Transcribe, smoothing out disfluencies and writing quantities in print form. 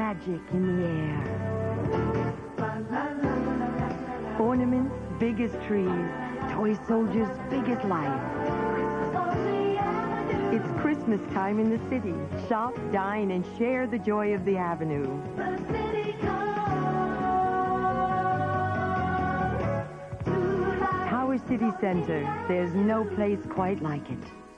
magic in the air. Ornaments big as trees, toy soldiers big as life. It's Christmas time in the city. Shop, dine, and share the joy of the Avenue. Tower City Center. There's no place quite like it.